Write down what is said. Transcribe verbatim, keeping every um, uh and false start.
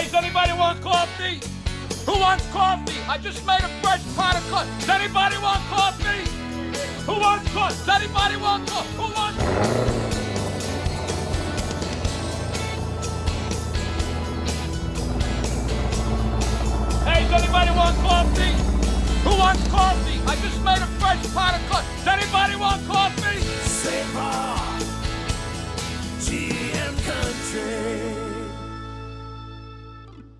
Does anybody want coffee? Who wants coffee? I just made a fresh pot of coffee. Does anybody want coffee? Who wants coffee? Does anybody want coffee? Who wants...